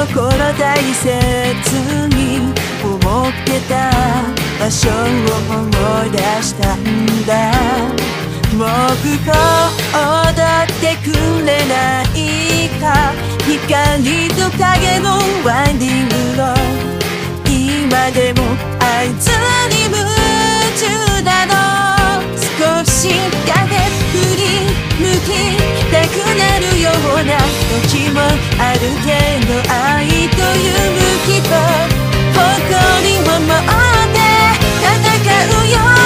心大切に思ってた場所を思い出したんだ。僕を踊ってくれないか。光と影のワインディングの今でもあいつに夢中なの。少しだけ振り向きたくなるような時もあるけど、愛という武器と誇りを持って戦うよ。